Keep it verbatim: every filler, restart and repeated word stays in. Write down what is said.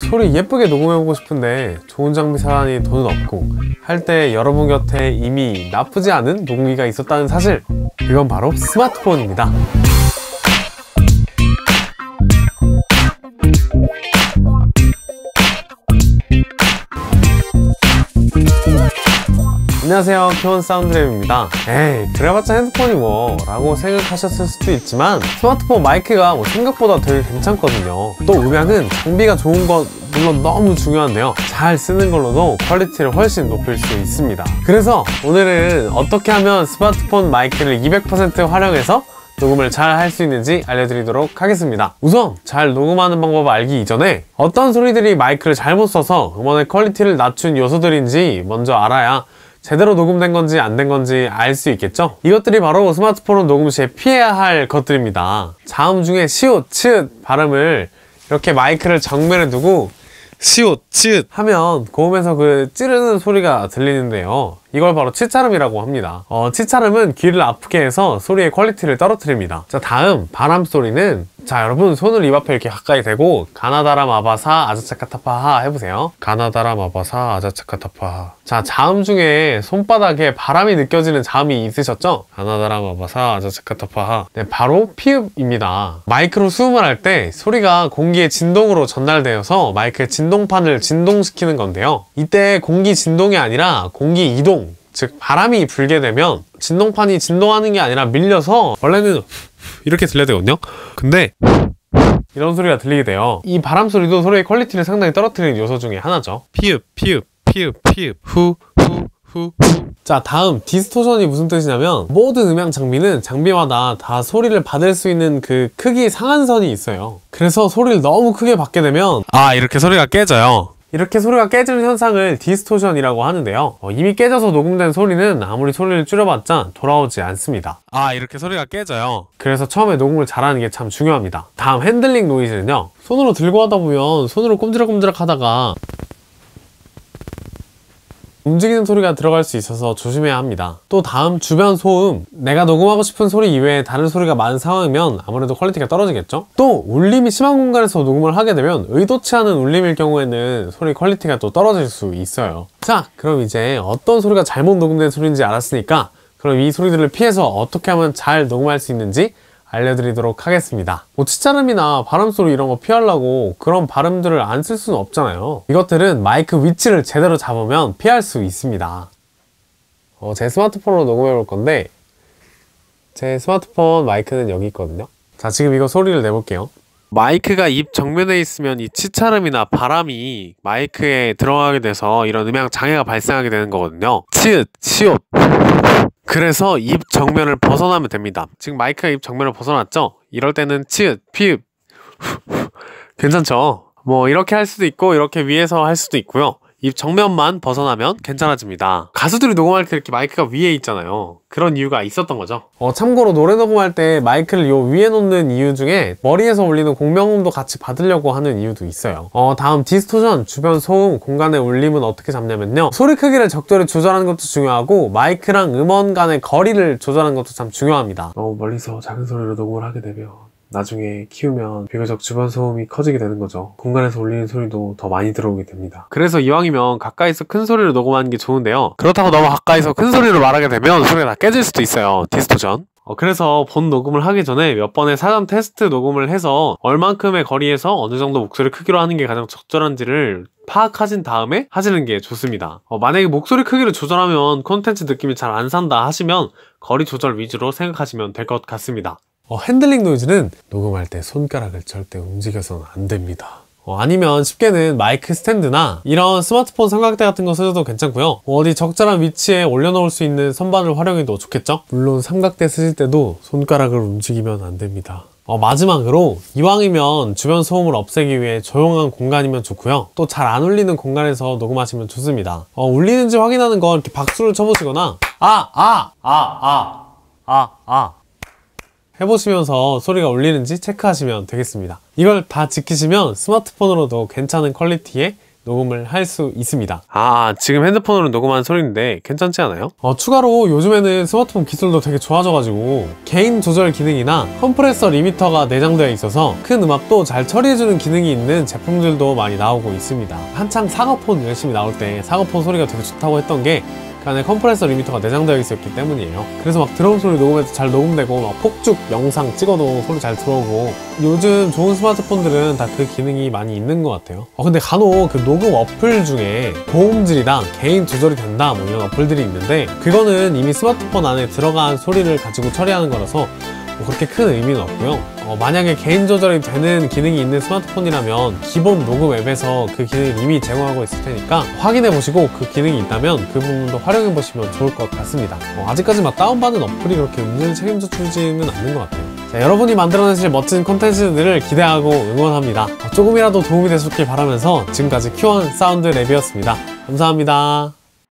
소리 예쁘게 녹음해보고 싶은데 좋은 장비 사다니 돈은 없고 할 때 여러분 곁에 이미 나쁘지 않은 녹음기가 있었다는 사실, 그건 바로 스마트폰입니다. 안녕하세요, 키원 사운드랩입니다. 에이, 그래봤자 핸드폰이 뭐 라고 생각하셨을 수도 있지만 스마트폰 마이크가 뭐 생각보다 되게 괜찮거든요. 또 음향은 장비가 좋은 것 물론 너무 중요한데요, 잘 쓰는 걸로도 퀄리티를 훨씬 높일 수 있습니다. 그래서 오늘은 어떻게 하면 스마트폰 마이크를 이백 퍼센트 활용해서 녹음을 잘 할 수 있는지 알려드리도록 하겠습니다. 우선 잘 녹음하는 방법을 알기 이전에 어떤 소리들이 마이크를 잘못 써서 음원의 퀄리티를 낮춘 요소들인지 먼저 알아야 제대로 녹음된 건지 안 된 건지 알 수 있겠죠? 이것들이 바로 스마트폰 녹음 시에 피해야 할 것들입니다. 자음 중에 시옷, 치읓 발음을 이렇게 마이크를 정면에 두고 시옷, 치읓 하면 고음에서 그 찌르는 소리가 들리는데요, 이걸 바로 치차름이라고 합니다. 어, 치차름은 귀를 아프게 해서 소리의 퀄리티를 떨어뜨립니다. 자, 다음 바람 소리는, 자 여러분 손을 입 앞에 이렇게 가까이 대고 가나다라 마바사 아자차카타파하 해보세요. 가나다라 마바사 아자차카타파하. 자, 자음 중에 손바닥에 바람이 느껴지는 자음이 있으셨죠? 가나다라 마바사 아자차카타파하. 네, 바로 피읍입니다. 마이크로 수음을 할 때 소리가 공기의 진동으로 전달되어서 마이크의 진동판을 진동시키는 건데요, 이때 공기 진동이 아니라 공기 이동, 즉 바람이 불게 되면 진동판이 진동하는 게 아니라 밀려서 원래는 이렇게 들려야 되거든요. 근데 이런 소리가 들리게 돼요. 이 바람 소리도 소리의 퀄리티를 상당히 떨어뜨리는 요소 중에 하나죠. 피읍, 피읍, 피읍, 피읍, 후, 후, 후, 후. 자, 다음 디스토션이 무슨 뜻이냐면, 모든 음향 장비는 장비마다 다 소리를 받을 수 있는 그 크기 상한선이 있어요. 그래서 소리를 너무 크게 받게 되면 아, 이렇게 소리가 깨져요. 이렇게 소리가 깨지는 현상을 디스토션이라고 하는데요, 어, 이미 깨져서 녹음된 소리는 아무리 소리를 줄여봤자 돌아오지 않습니다. 아, 이렇게 소리가 깨져요. 그래서 처음에 녹음을 잘하는 게 참 중요합니다. 다음 핸들링 노이즈는요, 손으로 들고 하다 보면 손으로 꼼지락꼼지락 하다가 움직이는 소리가 들어갈 수 있어서 조심해야 합니다. 또 다음 주변 소음, 내가 녹음하고 싶은 소리 이외에 다른 소리가 많은 상황이면 아무래도 퀄리티가 떨어지겠죠? 또 울림이 심한 공간에서 녹음을 하게 되면 의도치 않은 울림일 경우에는 소리 퀄리티가 또 떨어질 수 있어요. 자, 그럼 이제 어떤 소리가 잘못 녹음된 소리인지 알았으니까 그럼 이 소리들을 피해서 어떻게 하면 잘 녹음할 수 있는지 알려드리도록 하겠습니다. 뭐 치차름이나 바람소리 이런 거 피하려고 그런 발음들을 안 쓸 수는 없잖아요. 이것들은 마이크 위치를 제대로 잡으면 피할 수 있습니다. 어, 제 스마트폰으로 녹음해 볼 건데, 제 스마트폰 마이크는 여기 있거든요. 자, 지금 이거 소리를 내볼게요. 마이크가 입 정면에 있으면 이 치차름이나 바람이 마이크에 들어가게 돼서 이런 음향 장애가 발생하게 되는 거거든요. 치읓, 시옷. 그래서 입 정면을 벗어나면 됩니다. 지금 마이크가 입 정면을 벗어났죠? 이럴 때는 치읓, 피읍. 괜찮죠? 뭐 이렇게 할 수도 있고 이렇게 위에서 할 수도 있고요. 입 정면만 벗어나면 괜찮아집니다. 가수들이 녹음할 때 이렇게 마이크가 위에 있잖아요. 그런 이유가 있었던 거죠. 어, 참고로 노래 녹음할 때 마이크를 요 위에 놓는 이유 중에 머리에서 울리는 공명음도 같이 받으려고 하는 이유도 있어요. 어, 다음 디스토션, 주변 소음, 공간의 울림은 어떻게 잡냐면요, 소리 크기를 적절히 조절하는 것도 중요하고 마이크랑 음원 간의 거리를 조절하는 것도 참 중요합니다. 너무 멀리서 작은 소리로 녹음을 하게 되면 나중에 키우면 비교적 주변 소음이 커지게 되는 거죠. 공간에서 울리는 소리도 더 많이 들어오게 됩니다. 그래서 이왕이면 가까이서 큰 소리로 녹음하는 게 좋은데요, 그렇다고 너무 가까이서 큰 소리로 말하게 되면 소리가 다 깨질 수도 있어요. 디스토션. 어, 그래서 본 녹음을 하기 전에 몇 번의 사전 테스트 녹음을 해서 얼만큼의 거리에서 어느 정도 목소리 크기로 하는 게 가장 적절한지를 파악하신 다음에 하시는 게 좋습니다. 어, 만약에 목소리 크기를 조절하면 콘텐츠 느낌이 잘 안 산다 하시면 거리 조절 위주로 생각하시면 될 것 같습니다. 어, 핸들링 노이즈는 녹음할 때 손가락을 절대 움직여서는 안 됩니다. 어, 아니면 쉽게는 마이크 스탠드나 이런 스마트폰 삼각대 같은 거 쓰셔도 괜찮고요. 어, 어디 적절한 위치에 올려놓을 수 있는 선반을 활용해도 좋겠죠? 물론 삼각대 쓰실 때도 손가락을 움직이면 안 됩니다. 어, 마지막으로 이왕이면 주변 소음을 없애기 위해 조용한 공간이면 좋고요. 또 잘 안 울리는 공간에서 녹음하시면 좋습니다. 어, 울리는지 확인하는 건 이렇게 박수를 쳐보시거나 아! 아! 아! 아! 아! 아! 해보시면서 소리가 울리는지 체크하시면 되겠습니다. 이걸 다 지키시면 스마트폰으로도 괜찮은 퀄리티의 녹음을 할 수 있습니다. 아, 지금 핸드폰으로 녹음한 소리인데 괜찮지 않아요? 어, 추가로 요즘에는 스마트폰 기술도 되게 좋아져가지고 개인 조절 기능이나 컴프레서 리미터가 내장되어 있어서 큰 음압도 잘 처리해주는 기능이 있는 제품들도 많이 나오고 있습니다. 한창 사과폰 열심히 나올 때 사과폰 소리가 되게 좋다고 했던 게 그 안에 컴프레서 리미터가 내장되어 있었기 때문이에요. 그래서 막 드럼 소리 녹음해도 잘 녹음되고 막 폭죽 영상 찍어도 소리 잘 들어오고, 요즘 좋은 스마트폰들은 다 그 기능이 많이 있는 것 같아요. 어, 근데 간혹 그 녹음 어플 중에 고음질이랑 개인 조절이 된다 뭐 이런 어플들이 있는데, 그거는 이미 스마트폰 안에 들어간 소리를 가지고 처리하는 거라서 뭐 그렇게 큰 의미는 없고요. 어, 만약에 개인 조절이 되는 기능이 있는 스마트폰이라면 기본 녹음 앱에서 그 기능을 이미 제공하고 있을 테니까 확인해 보시고 그 기능이 있다면 그 부분도 활용해 보시면 좋을 것 같습니다. 어, 아직까지 막 다운받은 어플이 그렇게 운전을 책임져 주지는 않는 것 같아요. 자, 여러분이 만들어내실 멋진 콘텐츠들을 기대하고 응원합니다. 어, 조금이라도 도움이 되셨길 바라면서 지금까지 큐원 사운드 랩이었습니다. 감사합니다.